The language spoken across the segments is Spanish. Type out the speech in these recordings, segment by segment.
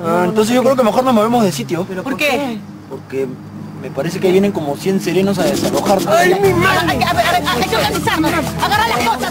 Entonces yo creo que mejor nos movemos de sitio. ¿Pero por qué? Porque me parece que vienen como 100 serenos a desalojarnos. ¡Ay, mi madre! A ver, hay que organizarnos. Agarra las cosas.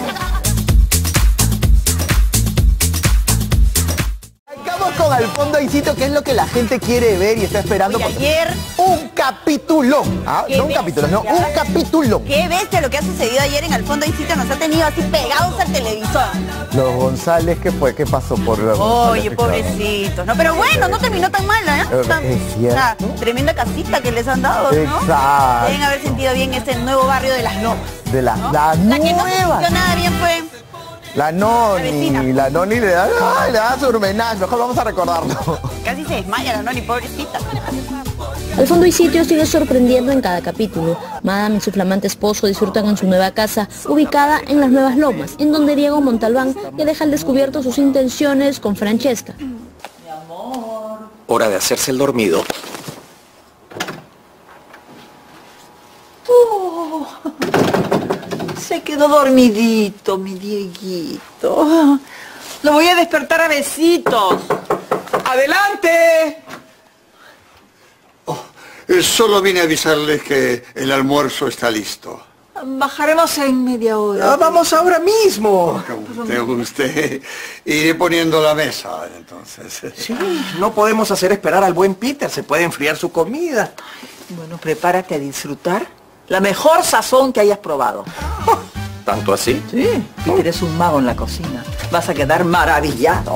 Con Al Fondo hay Sitio, que es lo que la gente quiere ver y está esperando. Oye, ayer... Un capítulo. No un capítulo, no, un capítulo. Qué bestia lo que ha sucedido ayer en Al Fondo hay Sitio. Nos ha tenido así pegados al televisor. Los González, ¿qué fue? ¿Qué pasó por los Oye, González? pobrecitos. No, pero bueno, no terminó tan mala, ¿eh? Es cierto. Tremenda casita que les han dado, ¿no? Exacto. Deben haber sentido bien este nuevo barrio de Las Lomas. De la La que no nueva. funcionó nada bien fue... La Noni le da su homenaje, mejor vamos a recordarlo. Casi se desmaya la Noni, pobrecita. Al Fondo hay Sitio sigue sorprendiendo en cada capítulo. Madame y su flamante esposo disfrutan en su nueva casa, ubicada en las Nuevas Lomas, en donde Diego Montalbán ya deja al descubierto sus intenciones con Francesca. Hora de hacerse el dormido. Se quedó dormidito, mi Dieguito. Lo voy a despertar a besitos. ¡Adelante! Solo vine a avisarles que el almuerzo está listo. Bajaremos en media hora. ¡Vamos ahora mismo! Usted. Iré poniendo la mesa, entonces. Sí, no podemos hacer esperar al buen Peter, se puede enfriar su comida. Bueno, prepárate a disfrutar la mejor sazón que hayas probado. ¿Tanto así? Sí. Peter es un mago en la cocina. Vas a quedar maravillado.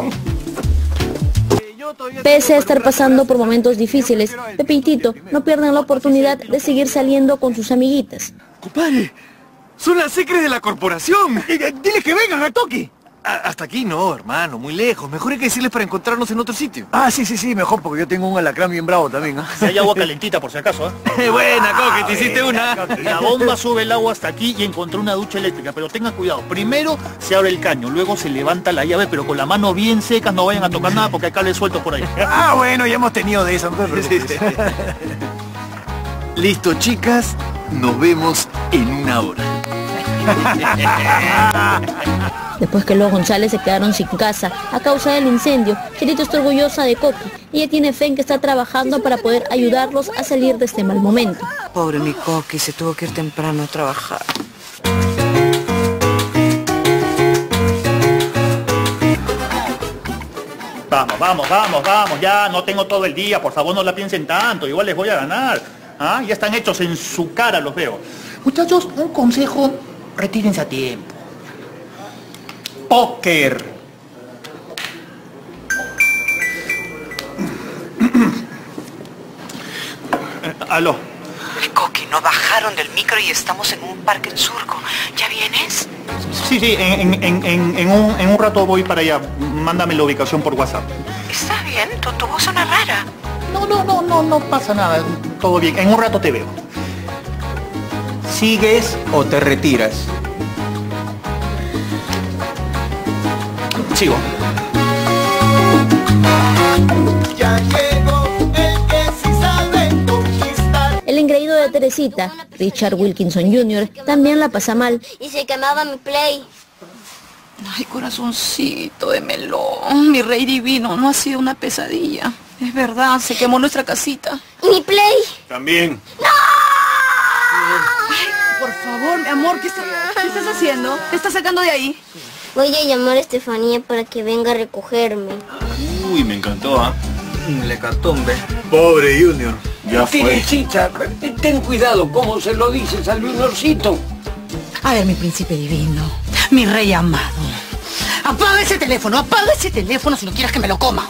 Pese a estar pasando por momentos difíciles, Pepe y Tito no pierden la oportunidad de seguir saliendo con sus amiguitas. Compadre, son las secres de la corporación. Dile que vengan al toque. Hasta aquí no, hermano, muy lejos. Mejor hay que decirles para encontrarnos en otro sitio. Sí, mejor, porque yo tengo un alacrán bien bravo también. Si hay agua calentita, por si acaso, ¿eh? Buena, Coque, te hiciste una. La bomba sube el agua hasta aquí y encontró una ducha eléctrica, pero tengan cuidado. Primero se abre el caño, luego se levanta la llave, pero con la mano bien seca, no vayan a tocar nada porque hay cables sueltos por ahí. Bueno, ya hemos tenido de eso, no te preocupes. Listo, chicas, nos vemos en una hora. Después que los González se quedaron sin casa a causa del incendio, Cherito está orgullosa de Coqui. Ella tiene fe en que está trabajando para poder ayudarlos a salir de este mal momento. Pobre mi Coqui, se tuvo que ir temprano a trabajar. Vamos, ya no tengo todo el día, por favor no la piensen tanto, igual les voy a ganar. Ya están hechos en su cara, los veo. Muchachos, un consejo, retírense a tiempo. Póker. Aló. Coqui, no bajaron del micro y estamos en un parque en Surco. ¿Ya vienes? Sí, en un rato voy para allá. Mándame la ubicación por WhatsApp. Está bien, tu voz suena rara. No pasa nada, todo bien. En un rato te veo. ¿Sigues o te retiras? Sigo. Ya llegó el que sí sabe conquistar. El engreído de Teresita, Richard Wilkinson Jr., también la pasa mal. Y se quemaba mi play. Ay, corazoncito de melón, mi rey divino, no ha sido una pesadilla. Es verdad, se quemó nuestra casita. ¿Y mi play? También. ¡No! Ay, por favor, mi amor, ¿qué estás haciendo? ¿Te estás sacando de ahí? Voy a llamar a Estefanía para que venga a recogerme. Uy, me encantó, ¿ah? Le catombe. Pobre Junior. Ya fue. Teresita, ten cuidado cómo se lo dices al Juniorcito. A ver, mi príncipe divino, mi rey amado. Apaga ese teléfono si no quieres que me lo coma.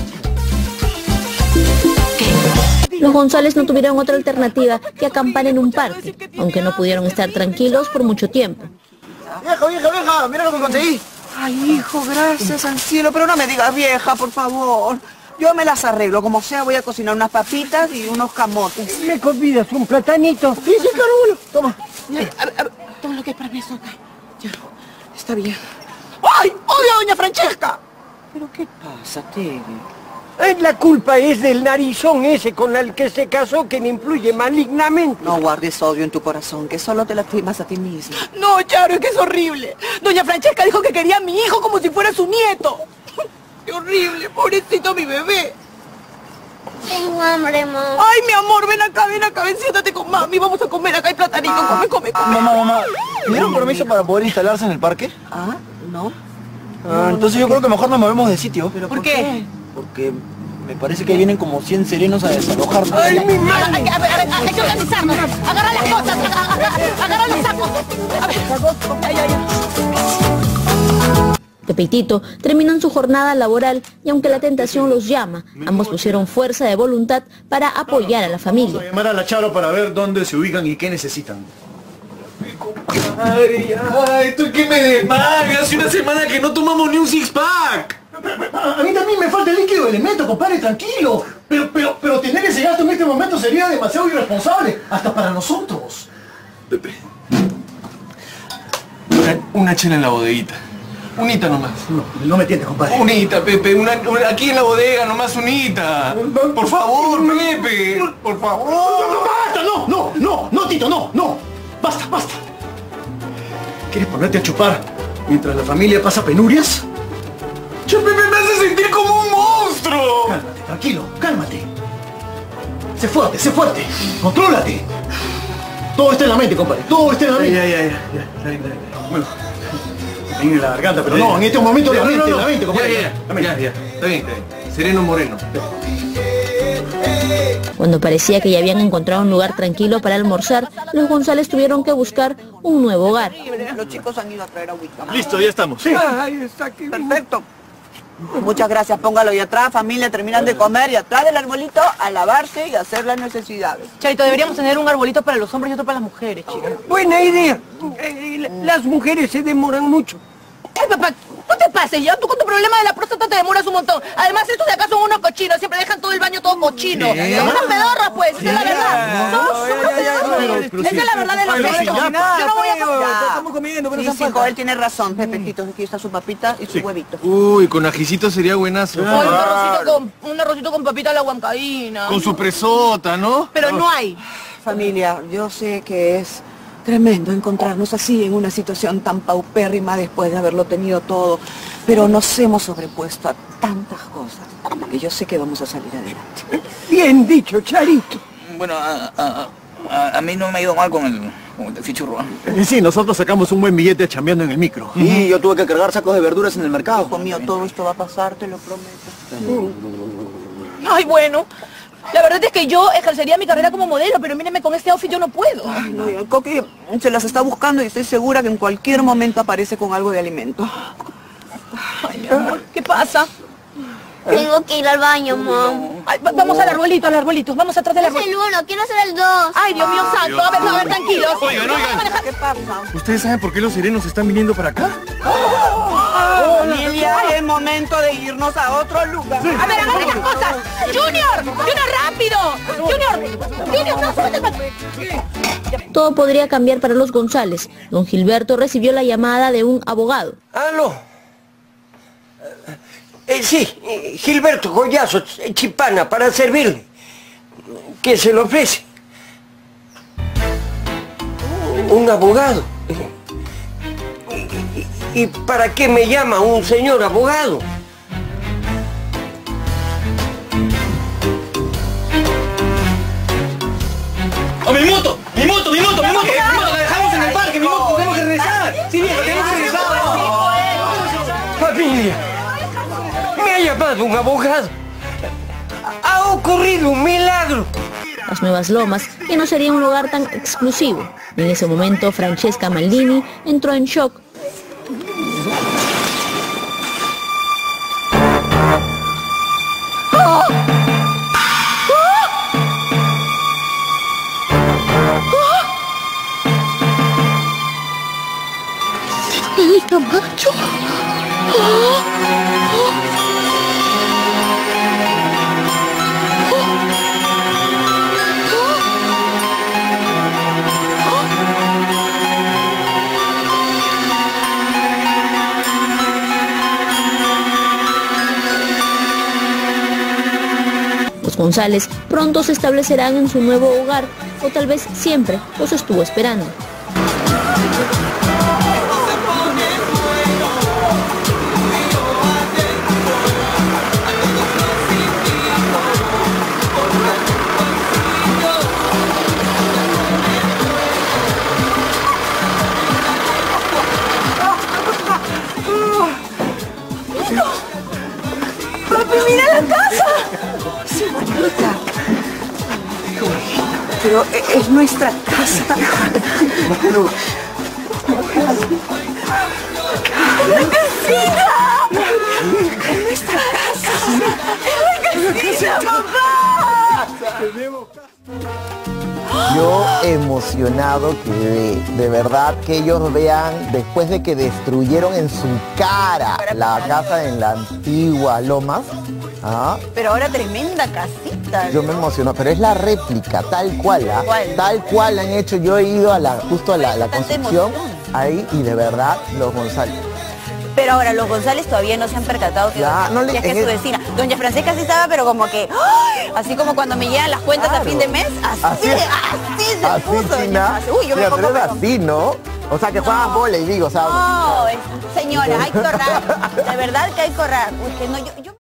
Los González no tuvieron otra alternativa que acampar en un parque, aunque no pudieron estar tranquilos por mucho tiempo. Vieja, mira lo que conseguí. Ay, hijo, gracias al cielo, pero no me digas vieja, por favor. Yo me las arreglo, como sea, voy a cocinar unas papitas y unos camotes. ¿Me convidas un platanito? Sí, Carulo. Toma. A ver, todo lo que es para mí es ok. Ya, está bien. ¡Ay! ¡Oye, doña Francesca! ¿Pero qué pasa, Tere? La culpa es del narizón ese con el que se casó, que le influye malignamente. No guardes odio en tu corazón, que solo te lastimas a ti misma. No, Charo, es que es horrible. Doña Francesca dijo que quería a mi hijo como si fuera su nieto. ¡Qué horrible! ¡Pobrecito mi bebé! tengo hambre, mamá. Ay, mi amor, ven acá, siéntate con mami. Vamos a comer, acá hay platanito. Come. Mamá, ¿tuvieron permiso para poder instalarse en el parque? Ah, no. Entonces yo creo que mejor nos movemos de sitio. ¿Pero por qué? Porque me parece que vienen como 100 serenos a desalojarnos. ¡Ay, mi madre! A ver, hay que organizarnos. Agarra las cosas, agarra los sacos. A ver, ya. Pepe y Tito terminan su jornada laboral y aunque la tentación los llama, ambos pusieron fuerza de voluntad para apoyar a la familia. Vamos a llamar a la Charo para ver dónde se ubican y qué necesitan. Ay, ¿tú qué me desmagas? Hace una semana que no tomamos ni un six-pack. A mí también me falta el líquido de elemento, compadre, tranquilo. Pero tener ese gasto en este momento sería demasiado irresponsable, hasta para nosotros. Pepe. Una chela en la bodeguita. Unita nomás. No me tientes, compadre. Unita, Pepe. Aquí en la bodega nomás unita. Por favor, Pepe. Por favor. ¡Basta! No, Tito, no. Basta. ¿Quieres ponerte a chupar mientras la familia pasa penurias? ¡Che, Pepe, me hace sentir como un monstruo! Cálmate, tranquilo, cálmate. Sé fuerte. Contrólate. Todo está en la mente, compadre. Todo está en la mente. Ya. Bueno. En la garganta, pero no, en este momento la mente, compadre. Ya. Está bien. Sereno Moreno. Cuando parecía que ya habían encontrado un lugar tranquilo para almorzar, los González tuvieron que buscar un nuevo hogar. Los chicos han ido a traer agüita. Listo, ya estamos. Sí. Ay, está aquí. Perfecto. Muchas gracias, póngalo y atrás, familia, terminan de comer y atrás del arbolito a lavarse y a hacer las necesidades. Charito, deberíamos tener un arbolito para los hombres y otro para las mujeres, chicas. Buena idea. Las mujeres se demoran mucho. Ay, papá, no te pases ya, tú con tu problema de la próstata te demoras un montón. Además, estos de acá son unos cochinos, siempre dejan todo el baño todo cochino. Son unas pedorras, pues, esa es la verdad. Son unos pedorras. Esa es la verdad de los hechos. Yo no voy a comer. Estamos comiendo, pero Sí, él tiene razón, Pepetito. Aquí está su papita y su huevito. Uy, con ajicito sería buenazo. Un arrocito con papita a la huancaína. Con su presota, ¿no? Pero no hay. Familia, yo sé que es tremendo encontrarnos así en una situación tan paupérrima después de haberlo tenido todo, pero nos hemos sobrepuesto a tantas cosas que yo sé que vamos a salir adelante. Bien dicho, Charito. Bueno, a mí no me ha ido mal con el taxi churro. Sí, nosotros sacamos un buen billete chambeando en el micro. Y yo tuve que cargar sacos de verduras en el mercado. Hijo mío, todo esto va a pasar, te lo prometo. Ay, bueno. La verdad es que yo ejercería mi carrera como modelo, pero mírenme, con este outfit yo no puedo. Ay, no, el Coqui se las está buscando y estoy segura que en cualquier momento aparece con algo de alimento. Ay, mi amor, ¿qué pasa? Tengo que ir al baño, mamá. Ay, vamos al arbolito, vamos atrás del Es arbolito. el 1, quiero hacer el 2. Ay, Dios mío santo, a ver, tranquilos. Oigan. ¿Qué pasa? ¿Ustedes saben por qué los serenos están viniendo para acá? Familia, es momento de irnos a otro lugar. A ver, agarren las cosas. Junior, rápido. Junior, no, súbete el pato. Todo podría cambiar para los González. Don Gilberto recibió la llamada de un abogado. ¿Aló? Sí, Gilberto Collazo, Chipana, para servirle. ¿Qué se le ofrece? Un abogado. ¿Y para qué me llama un señor abogado? ¡Oh, mi moto! ¡La dejamos en el parque! ¡Mi moto! ¡Tenemos que regresar! ¡Sí, viejo, tenemos que regresar! Familia, me ha llamado un abogado. Ha ocurrido un milagro. Las Nuevas Lomas ya no sería un lugar tan exclusivo. En ese momento, Francesca Maldini entró en shock. Los González pronto se establecerán en su nuevo hogar, o tal vez siempre los estuvo esperando. nuestra casa! Sí, bonita. Pero es nuestra casa. ¡La casita! ¡Es nuestra casa! ¡Es la casita, papá! Yo emocionado que de verdad que ellos vean después de que destruyeron en su cara la casa en la antigua Lomas. ¿Ah? Pero ahora tremenda casita. Yo me emociono, pero es la réplica, tal cual, ¿ah? Tal cual la han hecho. Yo he ido a justo a la construcción ahí y de verdad los González. Pero ahora los González todavía no se han percatado que, que es que su vecina. Doña Francesca sí estaba, pero como que, ¡ay! Así como cuando me llegan las cuentas a fin de mes, así se puso. China. Uy, yo me pongo así, ¿no? O sea, que juegas vóley, digo, o sea. No, señora, hay que ahorrar. De verdad que hay que ahorrar. Uy, que no, yo